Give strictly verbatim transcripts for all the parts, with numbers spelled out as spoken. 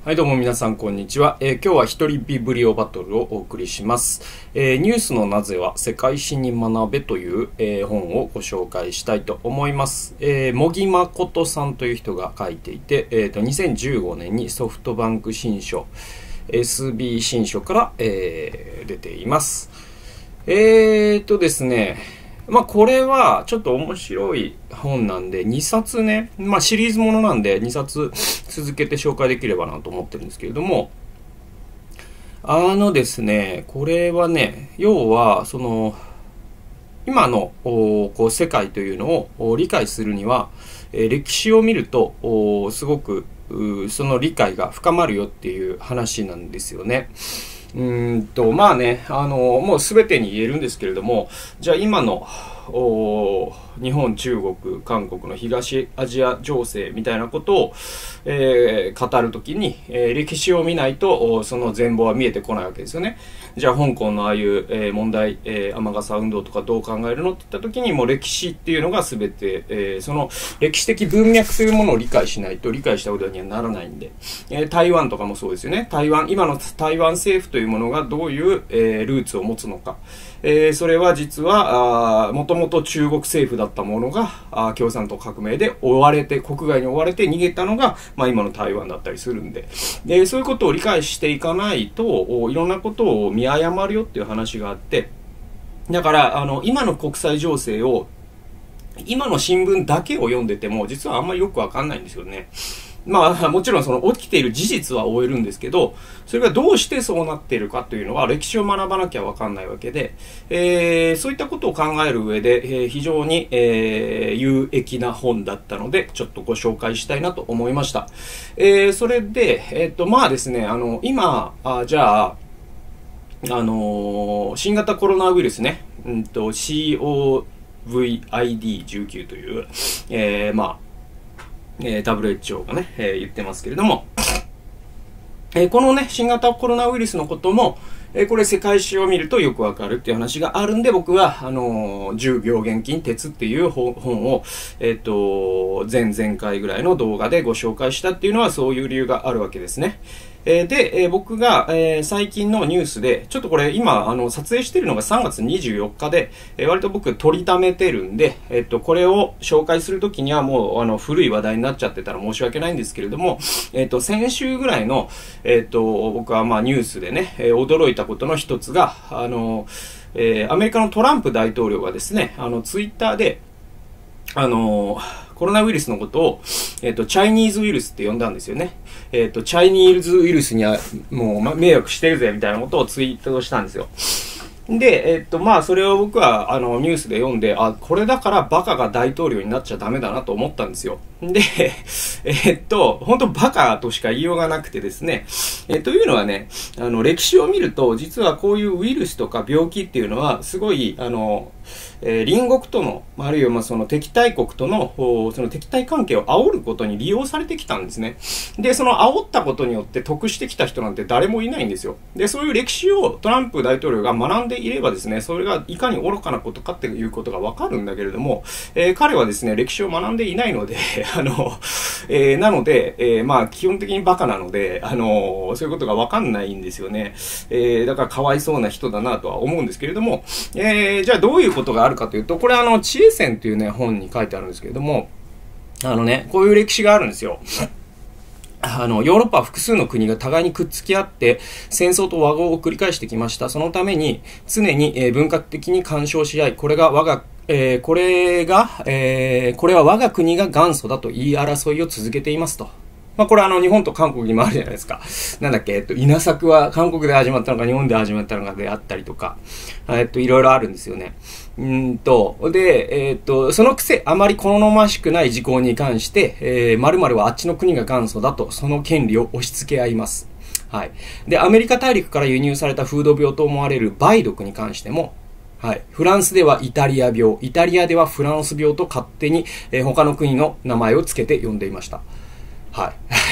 はい、どうも皆さん、こんにちは。えー、今日は一人ビブリオバトルをお送りします。えー、ニュースのなぜは世界史に学べという、えー、本をご紹介したいと思います。えー、茂木誠さんという人が書いていて、えーと、にせんじゅうごねんにソフトバンク新書、エスビー 新書から、えー、出ています。えーとですね、まあこれはちょっと面白い本なんでにさつね、まあシリーズものなんでにさつ続けて紹介できればなと思ってるんですけれども、あのですね、これはね、要はその今のこう世界というのを理解するには、歴史を見るとすごくその理解が深まるよっていう話なんですよね。うーんとまあね、あのもう全てに言えるんですけれども、じゃあ今の日本、中国、韓国の東アジア情勢みたいなことを、えー、語るときに、えー、歴史を見ないとその全貌は見えてこないわけですよね。じゃあ香港のああいう、えー、問題、えー、雨傘運動とかどう考えるのって言ったときに、もう歴史っていうのが全て、えー、その歴史的文脈というものを理解しないと理解したことにはならないんで、えー、台湾とかもそうですよね。台湾、今の台湾政府というものがどういう、えー、ルーツを持つのか。えー、それは実はもともと中国政府だったものがあ共産党革命で追われて国外に追われて逃げたのが、まあ、今の台湾だったりするんで、でそういうことを理解していかないといろんなことを見誤るよっていう話があって、だからあの今の国際情勢を今の新聞だけを読んでても実はあんまりよくわかんないんですよね。まあもちろんその起きている事実は追えるんですけど、それがどうしてそうなっているかというのは歴史を学ばなきゃわかんないわけで、えー、そういったことを考える上で、えー、非常に、えー、有益な本だったのでちょっとご紹介したいなと思いました。えー、それで、えっとまあですね、あの今あじゃああのー、新型コロナウイルスね、うんと シーオーブイアイディーじゅうきゅう という、えー、まあえー、ダブリューエイチオー がね、えー、言ってますけれども、えー、このね、新型コロナウイルスのことも、えー、これ世界史を見るとよくわかるっていう話があるんで、僕は、あのー、じゅうびょう現金鉄っていう本を、えっと、前々回ぐらいの動画でご紹介したっていうのはそういう理由があるわけですね。えー、で、えー、僕が、えー、最近のニュースで、ちょっとこれ今、あの、撮影してるのがさんがつにじゅうよっかで、えー、割と僕取りためてるんで、えっと、これを紹介するときにはもう、あの、古い話題になっちゃってたら申し訳ないんですけれども、えっと、先週ぐらいの、えっと、僕はまあニュースでね、えー、驚いたことの一つが、あの、えー、アメリカのトランプ大統領がですね、あの、ツイッターで、あのコロナウイルスのことを、えっと、チャイニーズウイルスって呼んだんですよね。えっと、チャイニーズウイルスにはもう、ま、迷惑してるぜみたいなことをツイートしたんですよ。で、えっと、まあ、それを僕は、あの、ニュースで読んで、あ、これだからバカが大統領になっちゃダメだなと思ったんですよ。で、えっと、本当バカとしか言いようがなくてですね、えというのはね、あの、歴史を見ると、実はこういうウイルスとか病気っていうのは、すごい、あの、えー、隣国との、あるいはまあその敵対国との、その敵対関係を煽ることに利用されてきたんですね。で、その煽ったことによって得してきた人なんて誰もいないんですよ。で、そういう歴史をトランプ大統領が学んでいればですね、それがいかに愚かなことかっていうことがわかるんだけれども、えー、彼はですね、歴史を学んでいないので、あの、えー、なので、えー、まあ基本的にバカなので、あの、そういうことがわかんないんですよね。えー、だからかわいそうな人だなとは思うんですけれども、えー、じゃあどういうことがあるかというと、これあの、知恵線っていうね、本に書いてあるんですけれども、あのね、こういう歴史があるんですよ。あの、ヨーロッパは複数の国が互いにくっつき合って、戦争と和合を繰り返してきました。そのために、常に、えー、文化的に干渉し合い、これが我が、えー、これが、えー、これは我が国が元祖だと言い争いを続けていますと。まあこれはあの日本と韓国にもあるじゃないですか。なんだっけ、えっと、稲作は韓国で始まったのか日本で始まったのかであったりとか、えっと、いろいろあるんですよね。うんと、で、えっと、そのくせあまり好ましくない事項に関して、えー、〇〇はあっちの国が元祖だと、その権利を押し付け合います。はい。で、アメリカ大陸から輸入された風土病と思われる梅毒に関しても、はい。フランスではイタリア病、イタリアではフランス病と勝手に、えー、他の国の名前を付けて呼んでいました。はい。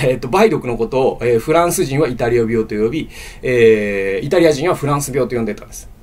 えっと、梅毒のことを、えー、フランス人はイタリア病と呼び、えー、イタリア人はフランス病と呼んでたんです。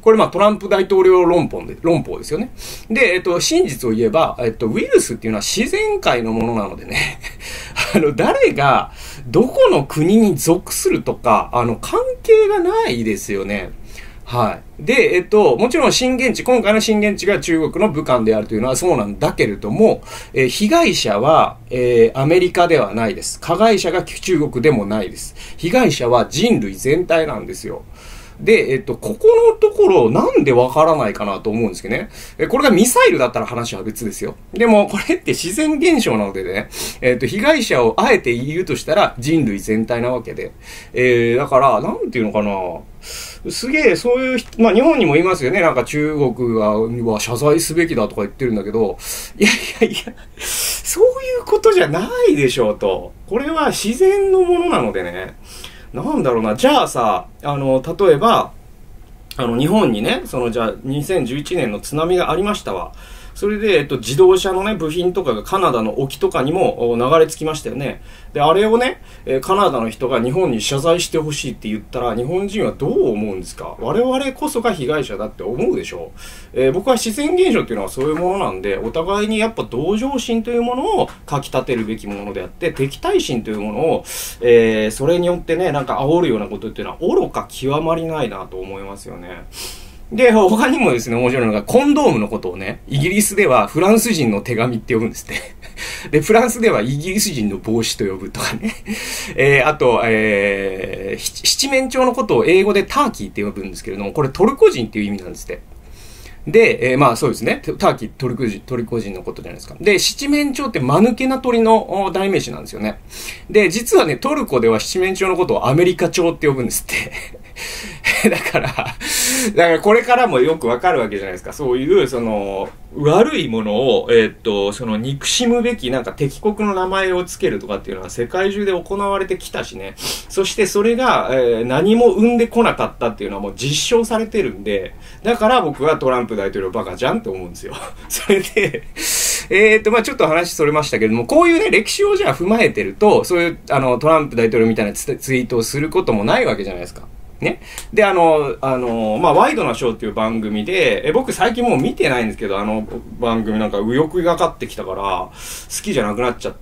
これまあトランプ大統領論法で、論法ですよね。で、えっと、真実を言えば、えっと、ウイルスっていうのは自然界のものなのでね、あの、誰が、どこの国に属するとか、あの、関係がないですよね。はい。で、えっと、もちろん震源地、今回の震源地が中国の武漢であるというのはそうなんだけれども、えー、被害者は、えー、アメリカではないです。加害者が中国でもないです。被害者は人類全体なんですよ。で、えっと、ここのところ、なんでわからないかなと思うんですけどね。え、これがミサイルだったら話は別ですよ。でも、これって自然現象なのでね、えっと、被害者をあえて言うとしたら人類全体なわけで。えー、だから、なんていうのかな。すげえ、そういう人、まあ日本にもいますよね。なんか中国が、は謝罪すべきだとか言ってるんだけど、いやいやいや、そういうことじゃないでしょうと。これは自然のものなのでね。なんだろうな。じゃあさ、あの、例えば、あの、日本にね、その、じゃあ、にせんじゅういちねんの津波がありましたわ。それで、えっと、自動車のね、部品とかがカナダの沖とかにも流れ着きましたよね。で、あれをね、えー、カナダの人が日本に謝罪してほしいって言ったら、日本人はどう思うんですか？我々こそが被害者だって思うでしょう。えー、僕は自然現象っていうのはそういうものなんで、お互いにやっぱ同情心というものをかき立てるべきものであって、敵対心というものを、えー、それによってね、なんか煽るようなことっていうのは愚か極まりないなと思いますよね。で、他にもですね、面白いのが、コンドームのことをね、イギリスではフランス人の手紙って呼ぶんですって。で、フランスではイギリス人の帽子と呼ぶとかね。えー、あと、えー、七面鳥のことを英語でターキーって呼ぶんですけれども、これトルコ人っていう意味なんですって。で、えー、まあそうですね。ターキー、トルコ人、トルコ人のことじゃないですか。で、七面鳥って間抜けな鳥の代名詞なんですよね。で、実はね、トルコでは七面鳥のことをアメリカ鳥って呼ぶんですって。だから、だからこれからもよくわかるわけじゃないですか。そういう、その、悪いものを、えー、っと、その憎しむべきなんか敵国の名前をつけるとかっていうのは世界中で行われてきたしね。そしてそれが、えー、何も生んでこなかったっていうのはもう実証されてるんで、だから僕はトランプ大統領バカじゃんって思うんですよ。それで、えー、っと、まあちょっと話それましたけれども、こういうね、歴史をじゃあ踏まえてると、そういう、あの、トランプ大統領みたいなツイートをすることもないわけじゃないですか。ね。で、あの、あの、まあ、ワイドなショーっていう番組で、え、僕最近もう見てないんですけど、あの番組なんか右翼がかってきたから、好きじゃなくなっちゃって、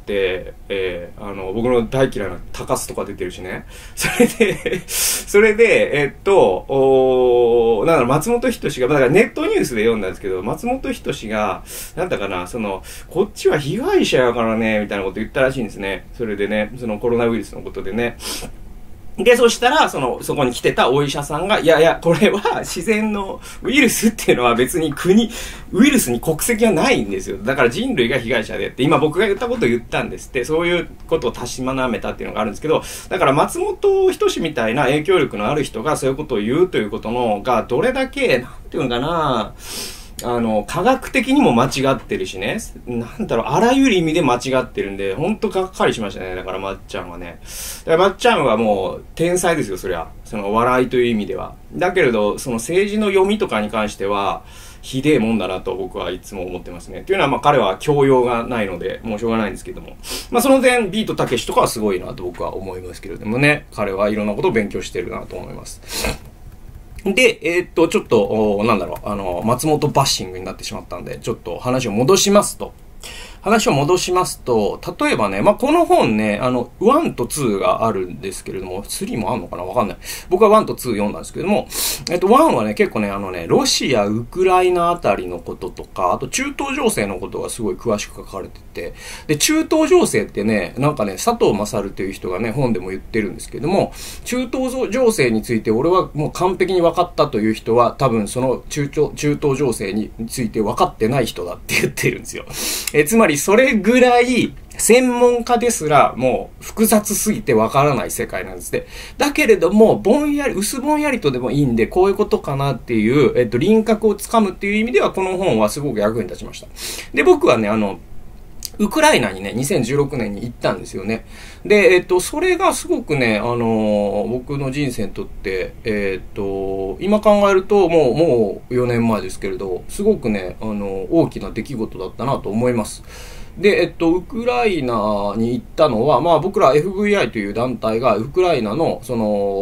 えー、あの、僕の大嫌いな高須とか出てるしね。それで、それで、えっと、おー、なんだろ、松本人志が、だからネットニュースで読んだんですけど、松本人志が、なんだかな、その、こっちは被害者やからね、みたいなこと言ったらしいんですね。それでね、そのコロナウイルスのことでね。で、そしたら、その、そこに来てたお医者さんが、いやいや、これは自然のウイルスっていうのは別に国、ウイルスに国籍はないんですよ。だから人類が被害者でって、今僕が言ったことを言ったんですって、そういうことをたしまなめたっていうのがあるんですけど、だから松本人志みたいな影響力のある人がそういうことを言うということのが、どれだけ、なんていうのかな、あの、科学的にも間違ってるしね。なんだろう、あらゆる意味で間違ってるんで、ほんとがっかりしましたね。だからまっちゃんはね。だからまっちゃんはもう天才ですよ、そりゃ。その笑いという意味では。だけれど、その政治の読みとかに関しては、ひでえもんだなと僕はいつも思ってますね。というのはまあ彼は教養がないので、もうしょうがないんですけども。まあその点、ビートたけしとかはすごいなと僕は思いますけれどもね。彼はいろんなことを勉強してるなと思います。で、えー、っと、ちょっと、なんだろう、あの、松本バッシングになってしまったんで、ちょっと話を戻しますと。話を戻しますと、例えばね、まあ、この本ね、あの、ワンとツーがあるんですけれども、スリーもあんのかなわかんない。僕はワンとツー読んだんですけれども、えっと、ワンはね、結構ね、あのね、ロシア、ウクライナあたりのこととか、あと中東情勢のことがすごい詳しく書かれてて、で、中東情勢ってね、なんかね、佐藤勝という人がね、本でも言ってるんですけれども、中東情勢について俺はもう完璧に分かったという人は、多分その中東、中東情勢について分かってない人だって言ってるんですよ。え、つまりそれぐらい専門家ですらもう複雑すぎてわからない世界なんですね。だけれどもぼんやり薄ぼんやりとでもいいんでこういうことかなっていうえっと輪郭をつかむっていう意味ではこの本はすごく役に立ちました。で僕はねあのウクライナにね、にせんじゅうろくねんに行ったんですよね。で、えっと、それがすごくね、あのー、僕の人生にとって、えっと、今考えると、もう、もうよねんまえですけれど、すごくね、あのー、大きな出来事だったなと思います。で、えっと、ウクライナに行ったのは、まあ僕ら エフブイアイ という団体がウクライナの、その、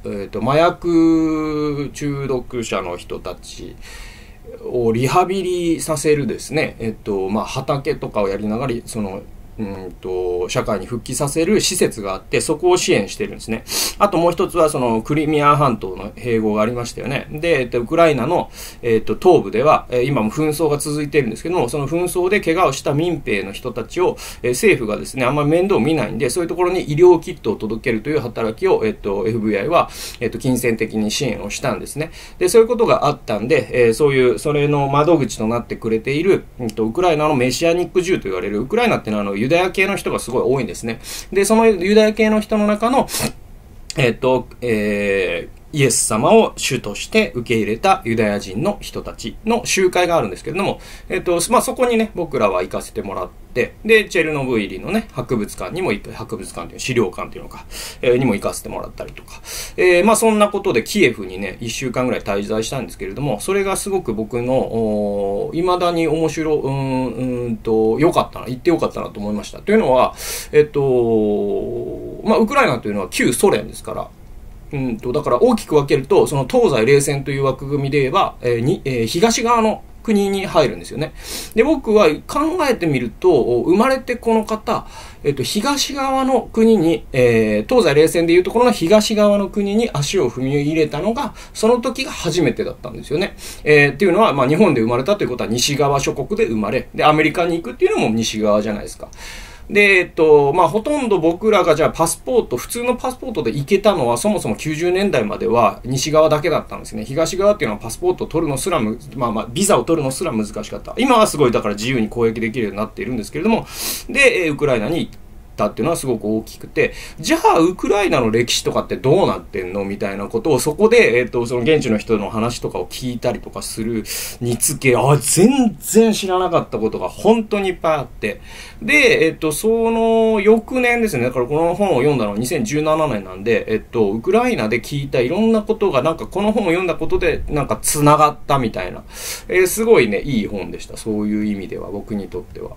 えーと、麻薬中毒者の人たちをリハビリさせるですね、えっと、まあ、畑とかをやりながら、その、うんと、社会に復帰させる施設があって、そこを支援してるんですね。あともう一つは、その、クリミア半島の併合がありましたよね。で、えっと、ウクライナの、えっと、東部では、えー、今も紛争が続いているんですけども、その紛争で怪我をした民兵の人たちを、えー、政府がですね、あんまり面倒見ないんで、そういうところに医療キットを届けるという働きを、えっと、エフビーアイ は、えっと、金銭的に支援をしたんですね。で、そういうことがあったんで、えー、そういう、それの窓口となってくれている、えっと、ウクライナのメシアニックジューと言われる、ウクライナっていうのは、あの、ユダヤ系の人がすごい多いんですね。で、そのユダヤ系の人の中の、えっと、えー、イエス様を主として受け入れたユダヤ人の人たちの集会があるんですけれども、えっと、まあ、そこにね、僕らは行かせてもらって、で、チェルノブイリのね、博物館にも行く、博物館という資料館というのか、えー、にも行かせてもらったりとか、えー、まあ、そんなことでキエフにね、一週間ぐらい滞在したんですけれども、それがすごく僕の、未だに面白、うーん、うーんと、良かったな、行って良かったなと思いました。というのは、えっと、まあ、ウクライナというのは旧ソ連ですから、うんと、だから大きく分けると、その東西冷戦という枠組みで言えば、えーにえー、東側の国に入るんですよね。で、僕は考えてみると、生まれてこの方、えっと、東側の国に、えー、東西冷戦でいうところの東側の国に足を踏み入れたのが、その時が初めてだったんですよね。えー、っていうのは、まあ、日本で生まれたということは西側諸国で生まれ、で、アメリカに行くっていうのも西側じゃないですか。で、えっと、まあ、ほとんど僕らがじゃあパスポート、普通のパスポートで行けたのはそもそもきゅうじゅうねんだいまでは西側だけだったんですね。東側っていうのはパスポートを取るのすらむ、まあまあ、ビザを取るのすら難しかった。今はすごいだから自由に交易できるようになっているんですけれども、で、ウクライナに行って、たっていうのはすごく大きくて、じゃあウクライナの歴史とかってどうなってんのみたいなことをそこで、えっと、その現地の人の話とかを聞いたりとかするにつけ、あ、全然知らなかったことが本当にいっぱいあって、で、えっと、その翌年ですね、だからこの本を読んだのはにせんじゅうななねんなんで、えっと、ウクライナで聞いたいろんなことがなんかこの本を読んだことでなんか繋がったみたいな、えー、すごいね、いい本でした。そういう意味では、僕にとっては。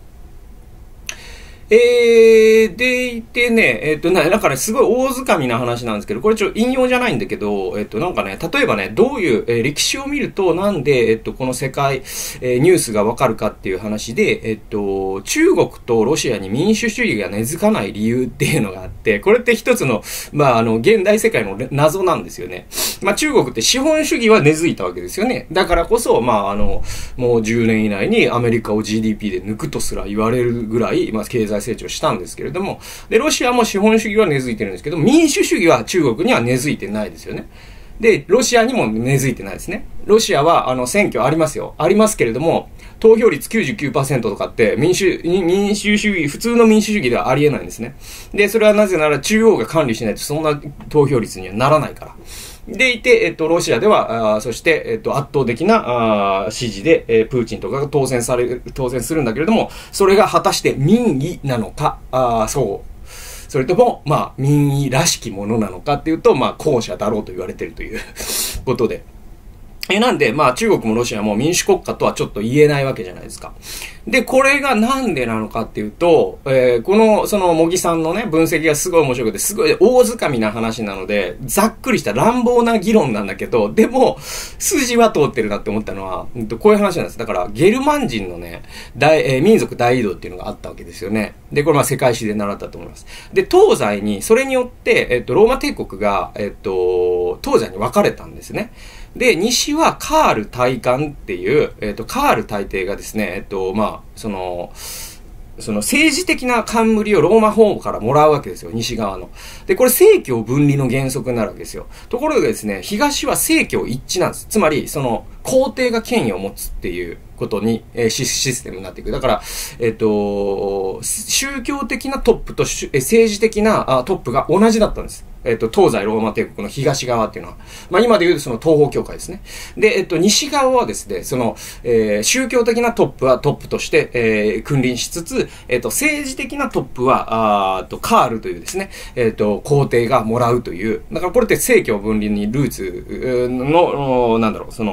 えー、でいてね、えっと、な、だからすごい大掴みな話なんですけど、これちょっと引用じゃないんだけど、えっと、なんかね、例えばね、どういう、えー、歴史を見ると、なんで、えっと、この世界、えー、ニュースがわかるかっていう話で、えっと、中国とロシアに民主主義が根付かない理由っていうのがあって、これって一つの、まあ、あの、現代世界の謎なんですよね。まあ、中国って資本主義は根付いたわけですよね。だからこそ、まあ、あの、もうじゅうねん以内にアメリカを ジーディーピー で抜くとすら言われるぐらい、まあ、経済成長したんですけれども、で、ロシアも資本主義は根付いてるんですけど、民主主義は中国には根付いてないですよね。で、ロシアにも根付いてないですね。ロシアは、あの、選挙ありますよ。ありますけれども、投票率 きゅうじゅうきゅうパーセント とかって民主、民主主義、普通の民主主義ではありえないんですね。で、それはなぜなら中央が管理しないとそんな投票率にはならないから。でいて、えっと、ロシアでは、あそして、えっと、圧倒的な、あ支持で、えー、プーチンとかが当選される、当選するんだけれども、それが果たして民意なのか、あそう。それとも、まあ、民意らしきものなのかっていうと、まあ、後者だろうと言われているということで。え、なんで、まあ中国もロシアも民主国家とはちょっと言えないわけじゃないですか。で、これがなんでなのかっていうと、えー、この、その、茂木さんのね、分析がすごい面白くて、すごい大掴みな話なので、ざっくりした乱暴な議論なんだけど、でも、筋は通ってるなって思ったのは、うんと、こういう話なんです。だから、ゲルマン人のね、大、えー、民族大移動っていうのがあったわけですよね。で、これまあ世界史で習ったと思います。で、東西に、それによって、えっと、ローマ帝国が、えっと、東西に分かれたんですね。で、西はカール大官っていう、えっと、カール大帝がですね、えっと、まあ、その、その政治的な冠をローマ法からもらうわけですよ、西側の。で、これ政教分離の原則になるわけですよ。ところがですね、東は政教一致なんです。つまり、その、皇帝が権威を持つっていうことに、えー、システムになっていく。だから、えっと、宗教的なトップと政治的なトップが同じだったんです。えっと、東西ローマ帝国の東側っていうのは。まあ、今で言うとその東方教会ですね。で、えっと、西側はですね、その、えー、宗教的なトップはトップとして、えー、君臨しつつ、えっと、政治的なトップは、あと、カールというですね、えっと、皇帝がもらうという。だからこれって政教分離にルーツの、なんだろう、その、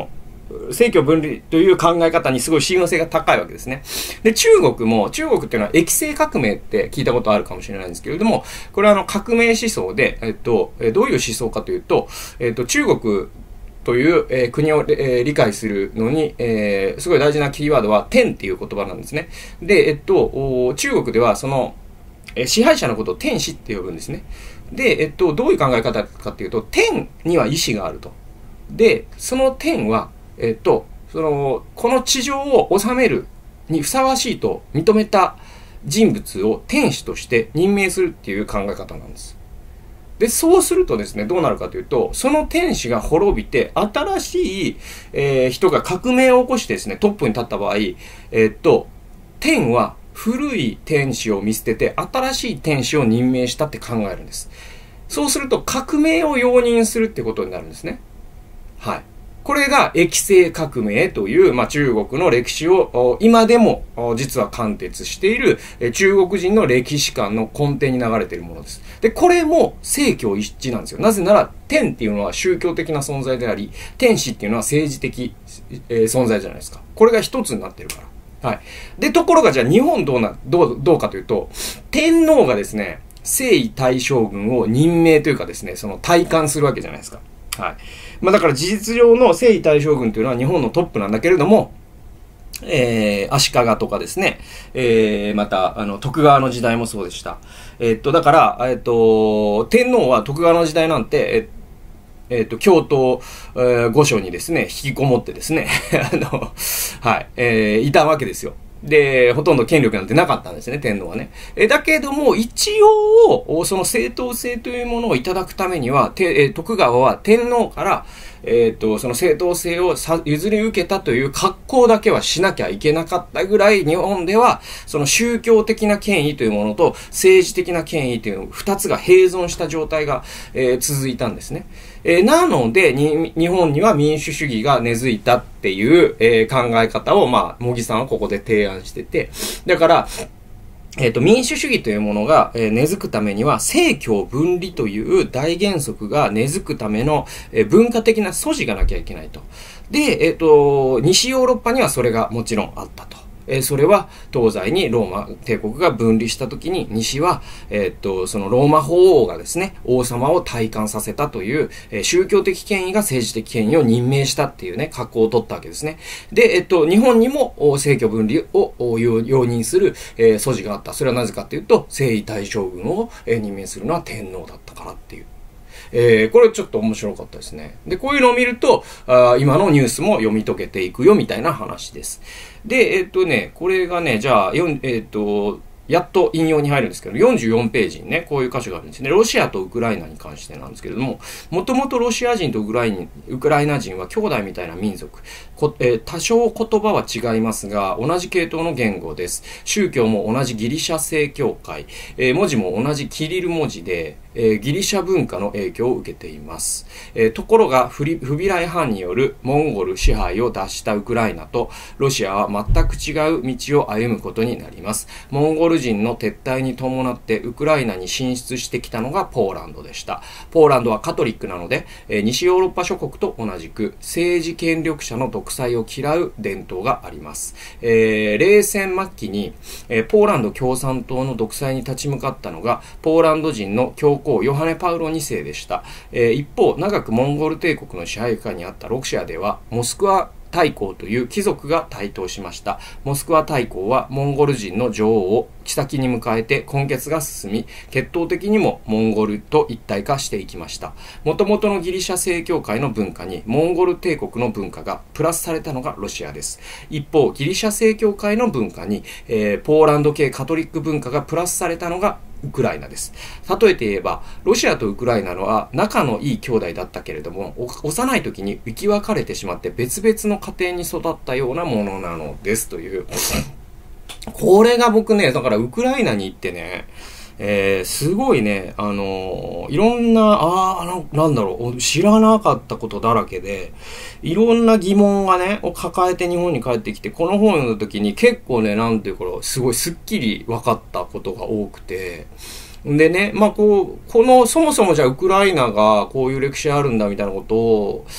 政教分離という考え方にすごい信用性が高いわけですね。で、中国も、中国っていうのは液政革命って聞いたことあるかもしれないんですけれども、これはあの革命思想で、えっと、どういう思想かというと、えっと、中国という、えー、国を、えー、理解するのに、えー、すごい大事なキーワードは天っていう言葉なんですね。で、えっと、中国ではその、えー、支配者のことを天使って呼ぶんですね。で、えっと、どういう考え方かっていうと、天には意志があると。で、その天は、えっと、その、この地上を治めるにふさわしいと認めた人物を天使として任命するっていう考え方なんです。で、そうするとですね、どうなるかというと、その天使が滅びて、新しい、えー、人が革命を起こしてですね、トップに立った場合、えっと、天は古い天使を見捨てて、新しい天使を任命したって考えるんです。そうすると、革命を容認するってことになるんですね。はい。これが液政革命という、まあ、中国の歴史を今でも実は貫徹している中国人の歴史観の根底に流れているものです。で、これも政教一致なんですよ。なぜなら天っていうのは宗教的な存在であり、天使っていうのは政治的、えー、存在じゃないですか。これが一つになってるから。はい。で、ところがじゃあ日本どうな、どう、どうかというと、天皇がですね、征夷大将軍を任命というかですね、その体感するわけじゃないですか。はい。まあだから事実上の征夷大将軍というのは日本のトップなんだけれども、えー、足利とかですね、えー、また、あの、徳川の時代もそうでした。えー、っと、だから、えー、っと、天皇は徳川の時代なんて、えー、えー、っと、京都、えー、御所にですね、引きこもってですね、あの、はい、えー、いたわけですよ。で、ほとんど権力なんてなかったんですね、天皇はね。え、だけども、一応、その正当性というものをいただくためには、てえ徳川は天皇から、えっと、その正当性をさ譲り受けたという格好だけはしなきゃいけなかったぐらい、日本では、その宗教的な権威というものと政治的な権威という二つが併存した状態が、えー、続いたんですね。えー、なのでに、日本には民主主義が根付いたっていう、えー、考え方を、まあ、茂木さんはここで提案してて、だから、えっと、民主主義というものが、えー、根付くためには、政教分離という大原則が根付くための、えー、文化的な素地がなきゃいけないと。で、えっと、西ヨーロッパにはそれがもちろんあったと。えー、それは東西にローマ帝国が分離したときに、西は、えー、っと、そのローマ法王がですね、王様を退官させたという、えー、宗教的権威が政治的権威を任命したっていうね、格好を取ったわけですね。で、えっと、日本にも政教分離を容認する、えー、素地があった。それはなぜかっていうと、征夷大将軍を、えー、任命するのは天皇だったからっていう。えー、これちょっと面白かったですね。で、こういうのを見ると、あ今のニュースも読み解けていくよみたいな話です。で、えっとね、これがね、じゃあ、よんえっと、やっと引用に入るんですけど、よんじゅうよんページにね、こういう箇所があるんですね。ロシアとウクライナに関してなんですけれども、もともとロシア人とウクライナ、ウクライナ人は兄弟みたいな民族。こえー、多少言葉は違いますが、同じ系統の言語です。宗教も同じギリシャ正教会。えー、文字も同じキリル文字で、えー、ギリシャ文化の影響を受けています。えー、ところが不備来犯によるモンゴル支配を脱したウクライナとロシアは全く違う道を歩むことになります。モンゴル人の撤退に伴ってウクライナに進出してきたのがポーランドでした。ポーランドはカトリックなので、えー、西ヨーロッパ諸国と同じく政治権力者の独裁を嫌う伝統があります。えー、冷戦末期に、えー、ポーランド共産党の独裁に立ち向かったのがポーランド人の教ヨハネ・パウロにせいでした。えー、一方、長くモンゴル帝国の支配下にあったロシアでは、モスクワ大公という貴族が台頭しました。モスクワ大公はモンゴル人の女王を妃に迎えて混血が進み、血統的にもモンゴルと一体化していきました。もともとのギリシャ正教会の文化にモンゴル帝国の文化がプラスされたのがロシアです。一方、ギリシャ正教会の文化に、えー、ポーランド系カトリック文化がプラスされたのがウクライナです。例えて言えば、ロシアとウクライナのは仲のいい兄弟だったけれども、幼い時に生き別れてしまって別々の家庭に育ったようなものなのですという。これが僕ね、だからウクライナに行ってね、えー、すごいね、あのー、いろんな、ああ、なんだろう、知らなかったことだらけで、いろんな疑問がね、を抱えて日本に帰ってきて、この本を読んだ時に結構ね、なんていうか、すごいスッキリ分かったことが多くて、でね、まあこう、この、そもそもじゃあウクライナがこういう歴史あるんだみたいなことを知っ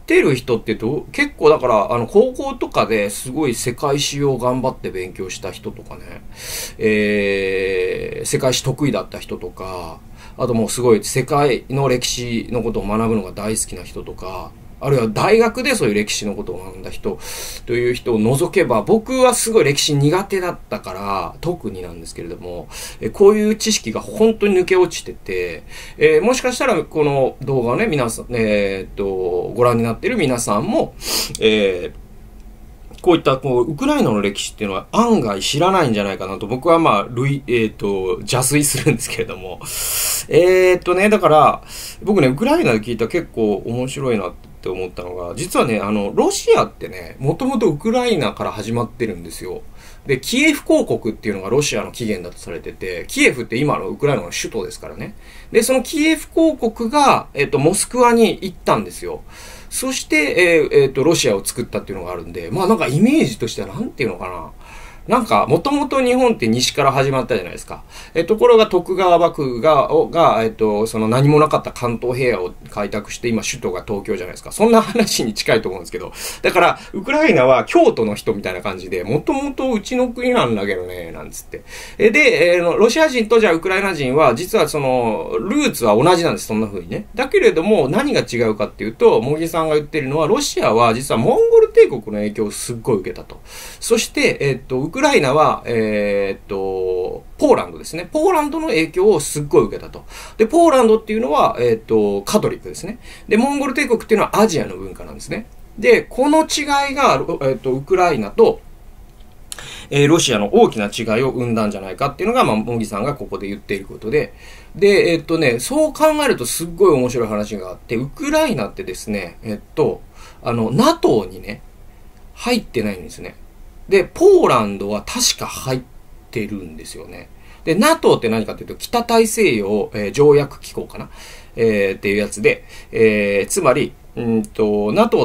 ってる人ってど結構だから、あの、高校とかですごい世界史を頑張って勉強した人とかね、えー、世界史得意だった人とか、あともうすごい世界の歴史のことを学ぶのが大好きな人とか、あるいは大学でそういう歴史のことを学んだ人という人を除けば、僕はすごい歴史苦手だったから、特になんですけれども、えこういう知識が本当に抜け落ちてて、えー、もしかしたらこの動画をね、皆さん、えー、っと、ご覧になっている皆さんも、えーこういったこうウクライナの歴史っていうのは案外知らないんじゃないかなと僕はまあ類えっ、ー、と邪推するんですけれども、えっ、ー、とねだから僕ねウクライナで聞いたら結構面白いなって思ったのが、実はねあのロシアってねもともとウクライナから始まってるんですよ。でキエフ公国っていうのがロシアの起源だとされてて、キエフって今のウクライナの首都ですからね。でそのキエフ公国がえっ、ー、とモスクワに行ったんですよ。そして、えー、えー、と、ロシアを作ったっていうのがあるんで、まあなんかイメージとしてはなんていうのかな。なんか、もともと日本って西から始まったじゃないですか。え、ところが徳川幕府が、が、えっと、その何もなかった関東平野を開拓して、今首都が東京じゃないですか。そんな話に近いと思うんですけど。だから、ウクライナは京都の人みたいな感じで、もともとうちの国なんだけどね、なんつって。え、で、えー、ロシア人とじゃあウクライナ人は、実はその、ルーツは同じなんです、そんな風にね。だけれども、何が違うかっていうと、茂木さんが言ってるのは、ロシアは実はモンゴル帝国の影響をすっごい受けたと。そして、えっと、ウクライナは、えー、っと、ポーランドですね。ポーランドの影響をすっごい受けたと。で、ポーランドっていうのは、えー、っと、カトリックですね。で、モンゴル帝国っていうのはアジアの文化なんですね。で、この違いが、えー、っと、ウクライナと、えー、ロシアの大きな違いを生んだんじゃないかっていうのが、まあ、茂木さんがここで言っていることで、で、えー、っとね、そう考えるとすっごい面白い話があって、ウクライナってですね、えー、っと、あの、NATO にね、入ってないんですね。で、ポーランドは確か入ってるんですよね。で、NATO って何かというと、北大西洋、えー、条約機構かな、えー、っていうやつで、えー、つまり、うんと、NATO って、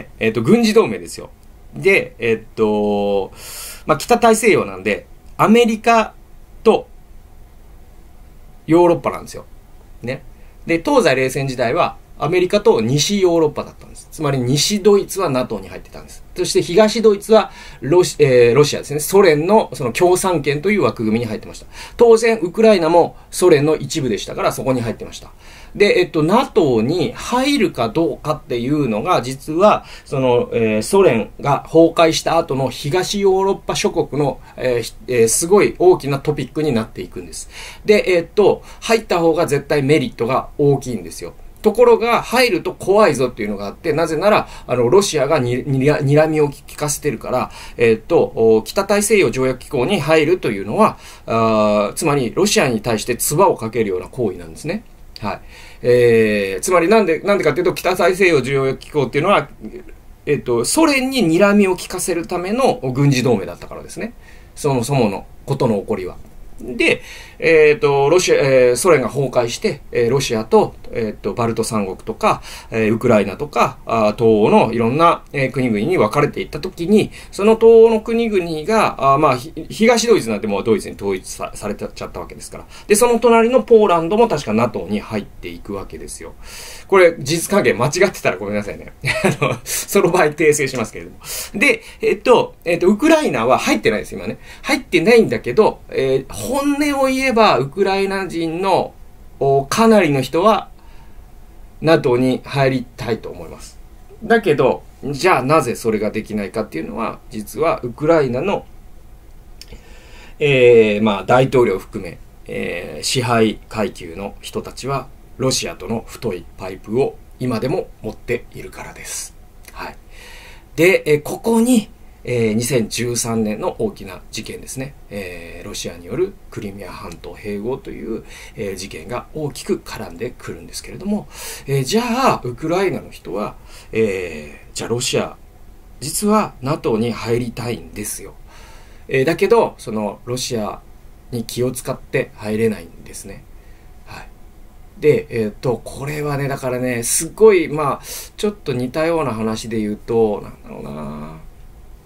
えっと、軍事同盟ですよ。で、えっと、まあ、北大西洋なんで、アメリカとヨーロッパなんですよ。ね。で、東西冷戦時代は、アメリカと西ヨーロッパだったんです。つまり西ドイツは NATO に入ってたんです。そして東ドイツはロシ、えー、ロシアですね。ソ連のその共産圏という枠組みに入ってました。当然、ウクライナもソ連の一部でしたからそこに入ってました。で、えっと、NATO に入るかどうかっていうのが、実は、その、えー、ソ連が崩壊した後の東ヨーロッパ諸国の、えーえー、すごい大きなトピックになっていくんです。で、えっと、入った方が絶対メリットが大きいんですよ。ところが、入ると怖いぞっていうのがあって、なぜなら、あの、ロシアがに、にら、睨みを利かせてるから、えっと、北大西洋条約機構に入るというのは、あつまり、ロシアに対して唾をかけるような行為なんですね。はい。えー、つまりなんで、なんでかっていうと、北大西洋条約機構っていうのは、えっと、ソ連に睨みを利かせるための軍事同盟だったからですね。そもそものことの起こりは。で、えっと、ロシア、えー、ソ連が崩壊して、えー、ロシアと、えっと、バルト三国とか、えー、ウクライナとか、あ東欧のいろんな、えー、国々に分かれていったときに、その東欧の国々が、あまあ、東ドイツなんてもうドイツに統一 さ, されちゃったわけですから。で、その隣のポーランドも確か NATO に入っていくわけですよ。これ、事実関係間違ってたらごめんなさいね。あの、その場合訂正しますけれども。で、えっと、えっと、ウクライナは入ってないです、今ね。入ってないんだけど、えー、本音を言えば、ウクライナ人のかなりの人は NATO に入りたいと思います。だけど、じゃあなぜそれができないかっていうのは、実はウクライナの、えー、まあ大統領を含め、えー、支配階級の人たちはロシアとの太いパイプを今でも持っているからです。はい。で、えー、ここにえー、にせんじゅうさんねんの大きな事件ですね、えー、ロシアによるクリミア半島併合という、えー、事件が大きく絡んでくるんですけれども、えー、じゃあウクライナの人は、えー、じゃあロシア実は NATO に入りたいんですよ、えー、だけどそのロシアに気を使って入れないんですね。はいで、えっと、これはね、だからね、すごい、まあ、ちょっと似たような話で言うと、なんだろうな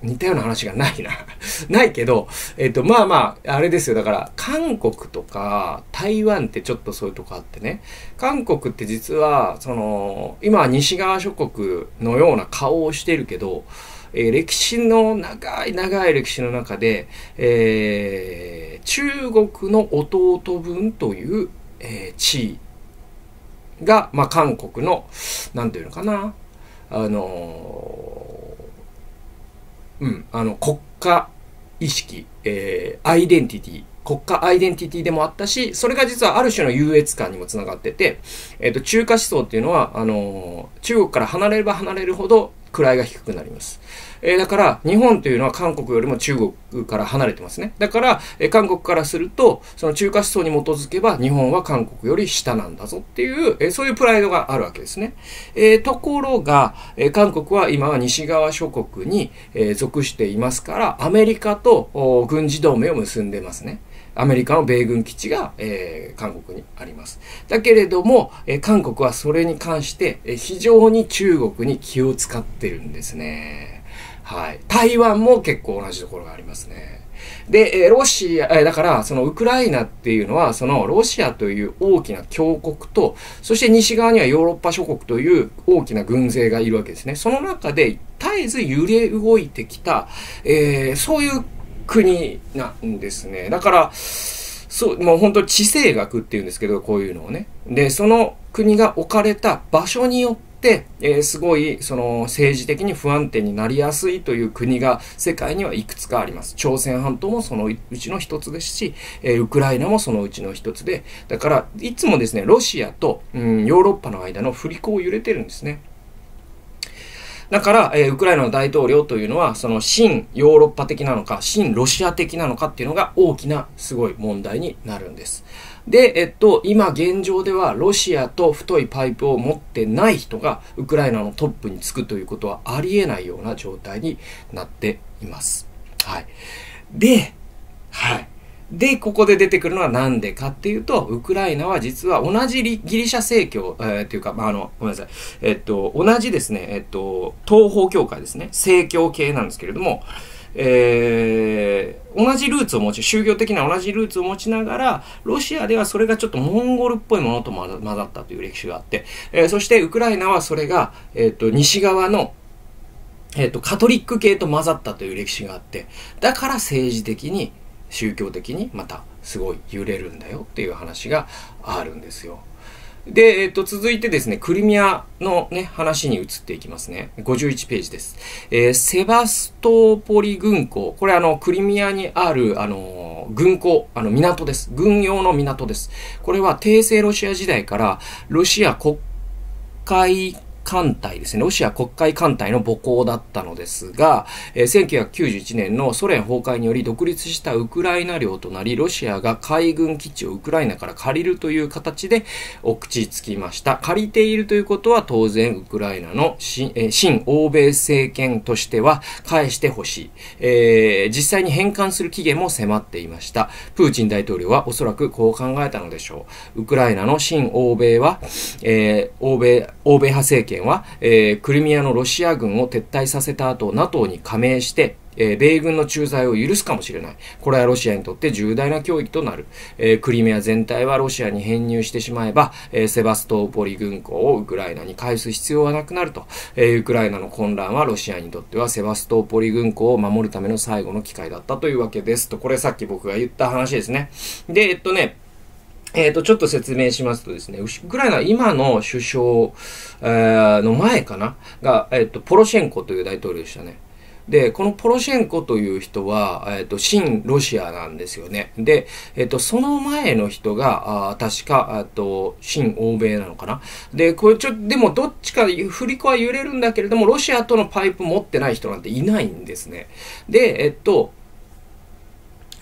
似たような話がないな。ないけど、えっと、まあまあ、あれですよ。だから、韓国とか台湾ってちょっとそういうとこあってね。韓国って実は、その、今は西側諸国のような顔をしてるけど、えー、歴史の長い長い歴史の中で、えー、中国の弟分という、えー、地位が、まあ韓国の、なんていうのかな。あのー、うん、あの、国家意識、えー、アイデンティティ、国家アイデンティティでもあったし、それが実はある種の優越感にもつながってて、えっと、中華思想っていうのは、あのー、中国から離れれば離れるほど位が低くなります。えー、だから、日本というのは韓国よりも中国から離れてますね。だから、えー、韓国からすると、その中華思想に基づけば、日本は韓国より下なんだぞっていう、えー、そういうプライドがあるわけですね。えー、ところが、えー、韓国は今は西側諸国に、えー、属していますから、アメリカと軍事同盟を結んでますね。アメリカの米軍基地が、えー、韓国にあります。だけれども、えー、韓国はそれに関して、えー、非常に中国に気を使ってるんですね。はい。台湾も結構同じところがありますね。で、えー、ロシア、えー、だから、そのウクライナっていうのは、そのロシアという大きな強国と、そして西側にはヨーロッパ諸国という大きな軍勢がいるわけですね。その中で絶えず揺れ動いてきた、えー、そういう国なんですね。だから、そう、もう本当地政学っていうんですけど、こういうのをね。で、その国が置かれた場所によって、えー、すごい、その政治的に不安定になりやすいという国が世界にはいくつかあります。朝鮮半島もそのうちの一つですし、えー、ウクライナもそのうちの一つで、だから、いつもですね、ロシアと、うん、ヨーロッパの間の振り子を揺れてるんですね。だから、えー、ウクライナの大統領というのは、その親ヨーロッパ的なのか、親ロシア的なのかっていうのが大きなすごい問題になるんです。で、えっと、今現状ではロシアと太いパイプを持ってない人がウクライナのトップにつくということはありえないような状態になっています。はい。で、はい。で、ここで出てくるのはなんでかっていうと、ウクライナは実は同じギリシャ正教、えー、っていうか、まあ、あの、ごめんなさい。えっと、同じですね、えっと、東方教会ですね。正教系なんですけれども、えー、同じルーツを持ち、宗教的な同じルーツを持ちながら、ロシアではそれがちょっとモンゴルっぽいものと混ざったという歴史があって、えー、そしてウクライナはそれが、えっと、西側の、えっと、カトリック系と混ざったという歴史があって、だから政治的に、宗教的にまたすごい揺れるんだよっていう話があるんですよ。で、えっと、続いてですね、クリミアのね、話に移っていきますね。ごじゅういちページです。えー、セバストポリ軍港。これあの、クリミアにある、あの、軍港、あの、港です。軍用の港です。これは帝政ロシア時代からロシア国海艦隊ですね。ロシア国海艦隊の母港だったのですが、えー、せんきゅうひゃくきゅうじゅういちねんのソ連崩壊により独立したウクライナ領となり、ロシアが海軍基地をウクライナから借りるという形で落ち着きました。借りているということは当然ウクライナの親、えー、親欧米政権としては返してほしい、えー。実際に返還する期限も迫っていました。プーチン大統領はおそらくこう考えたのでしょう。ウクライナの親欧米は、えー、欧米、欧米派政権は、えー、クリミアのロシア軍を撤退させた後、NATO に加盟して、えー、米軍の駐在を許すかもしれない。これはロシアにとって重大な脅威となる。えー、クリミア全体はロシアに編入してしまえば、えー、セバストーポリ軍港をウクライナに返す必要はなくなると。えー、ウクライナの混乱はロシアにとってはセバストーポリ軍港を守るための最後の機会だったというわけですと。これさっき僕が言った話ですね。で、えっとね、えっと、ちょっと説明しますとですね、ウクライナ今の首相、えー、の前かなが、えっと、ポロシェンコという大統領でしたね。で、このポロシェンコという人は、えっと、親ロシアなんですよね。で、えっと、その前の人が、あ確か、えっと、親欧米なのかな。で、これちょ、でもどっちか振り子は揺れるんだけれども、ロシアとのパイプ持ってない人なんていないんですね。で、えっと、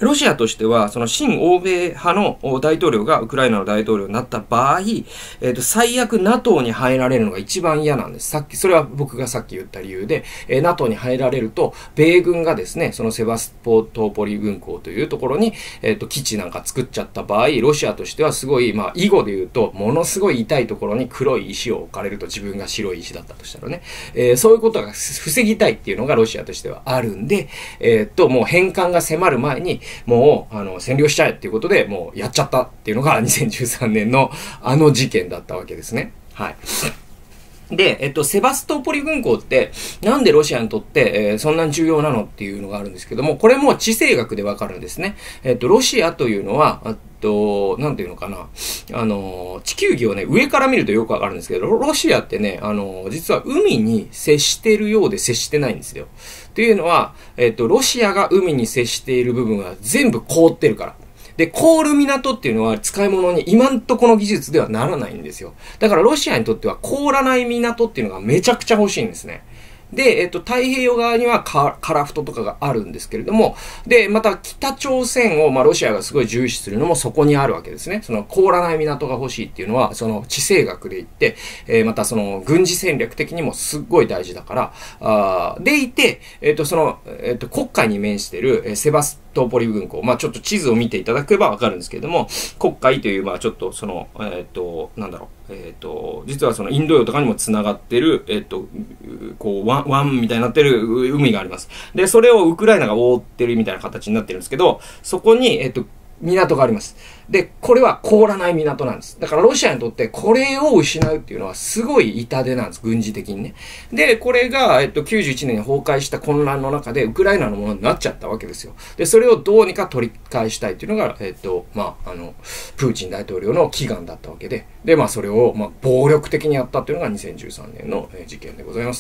ロシアとしては、その親欧米派の大統領がウクライナの大統領になった場合、えっと、最悪 ナトー に入られるのが一番嫌なんです。さっき、それは僕がさっき言った理由で、えー、ナトー に入られると、米軍がですね、そのセバストーポリ軍港というところに、えっと、基地なんか作っちゃった場合、ロシアとしてはすごい、まあ、囲碁で言うと、ものすごい痛いところに黒い石を置かれると、自分が白い石だったとしたらね、えー、そういうことが防ぎたいっていうのがロシアとしてはあるんで、えー、っと、もう返還が迫る前に、もう、あの、占領しちゃえっていうことで、もうやっちゃったっていうのがにせんじゅうさんねんのあの事件だったわけですね。はい。で、えっと、セバストポリ軍港って、なんでロシアにとって、えー、そんなに重要なのっていうのがあるんですけども、これも地政学でわかるんですね。えっと、ロシアというのは、えっと、なんていうのかな。あの、地球儀をね、上から見るとよくわかるんですけど、ロシアってね、あの、実は海に接してるようで接してないんですよ。というのは、えっと、ロシアが海に接している部分は全部凍ってるから。で、凍る港っていうのは使い物に今んとこの技術ではならないんですよ。だからロシアにとっては凍らない港っていうのがめちゃくちゃ欲しいんですね。で、えっと、太平洋側にはカラフトとかがあるんですけれども、で、また北朝鮮を、まあ、ロシアがすごい重視するのもそこにあるわけですね。その凍らない港が欲しいっていうのは、その地政学で言って、えー、またその軍事戦略的にもすっごい大事だから、あでいて、えっと、その、えっと、黒海に面している、えー、セバストポリ軍港、まあ、ちょっと地図を見ていただければわかるんですけれども、黒海という、まあ、ちょっとその、えっと、なんだろう、えっと、実はそのインド洋とかにも繋がってる、えっと、こう、湾、湾みたいになってる海があります。で、それをウクライナが覆ってるみたいな形になってるんですけど、そこに、えっと、港があります。で、これは凍らない港なんです。だからロシアにとってこれを失うっていうのはすごい痛手なんです。軍事的にね。で、これが、えっと、きゅうじゅういちねんに崩壊した混乱の中でウクライナのものになっちゃったわけですよ。で、それをどうにか取り返したいっていうのが、えっと、まあ、あの、プーチン大統領の祈願だったわけで、で、まあ、それを、まあ、暴力的にやったっていうのがにせんじゅうさんねんの事件でございます。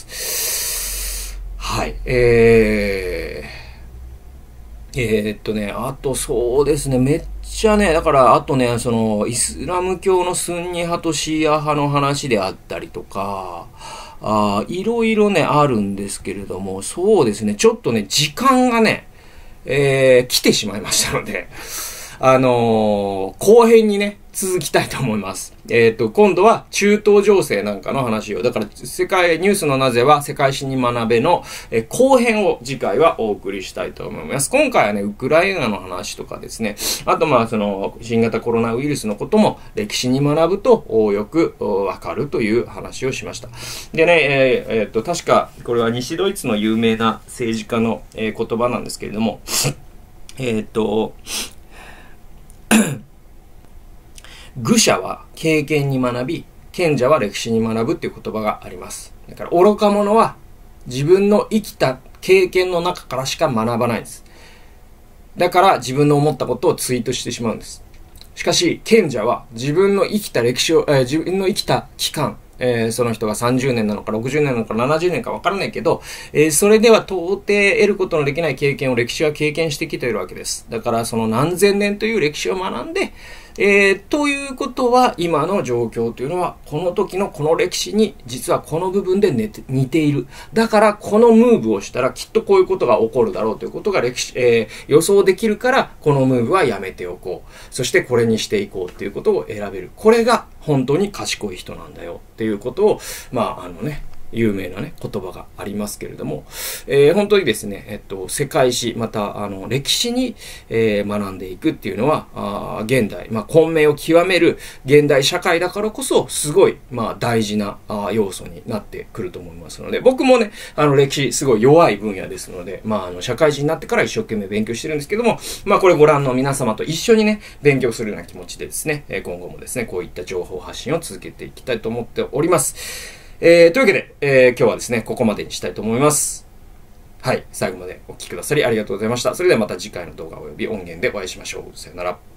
はい。えー、えー、っとね、あとそうですね、めっちゃね、だからあとね、その、イスラム教のスンニ派とシーア派の話であったりとか、あいろいろね、あるんですけれども、そうですね、ちょっとね、時間がね、えー、来てしまいましたので、あのー、後編にね、続きたいと思います。えっと、今度は中東情勢なんかの話を、だから世界、ニュースのなぜは世界史に学べの、え後編を次回はお送りしたいと思います。今回はね、ウクライナの話とかですね、あとまあその新型コロナウイルスのことも歴史に学ぶとよくわかるという話をしました。でね、えー、えー、っと、確かこれは西ドイツの有名な政治家の、えー、言葉なんですけれども、えー、っと、愚者は経験に学び、賢者は歴史に学ぶっていう言葉があります。だから愚か者は自分の生きた経験の中からしか学ばないんです。だから自分の思ったことをツイートしてしまうんです。しかし賢者は自分の生きた歴史を、えー、自分の生きた期間、えー、その人がさんじゅうねんなのかろくじゅうねんなのかななじゅうねんかわからないけど、えー、それでは到底得ることのできない経験を歴史は経験してきているわけです。だからその何千年という歴史を学んで、えー、ということは今の状況というのはこの時のこの歴史に実はこの部分で似て、似ている。だからこのムーブをしたらきっとこういうことが起こるだろうということが歴史、えー、予想できるからこのムーブはやめておこう。そしてこれにしていこうということを選べる。これが本当に賢い人なんだよっていうことを、まああのね、有名なね、言葉がありますけれども、えー、本当にですね、えっと、世界史、また、あの、歴史に、えー、学んでいくっていうのは、あ現代、まあ、混迷を極める現代社会だからこそ、すごい、まあ、大事なあ要素になってくると思いますので、僕もね、あの、歴史、すごい弱い分野ですので、まあ、あの、社会人になってから一生懸命勉強してるんですけども、まあ、これご覧の皆様と一緒にね、勉強するような気持ちでですね、今後もですね、こういった情報発信を続けていきたいと思っております。えー、というわけで、えー、今日はですね、ここまでにしたいと思います。はい、最後までお聞きくださりありがとうございました。それではまた次回の動画及び音源でお会いしましょう。さよなら。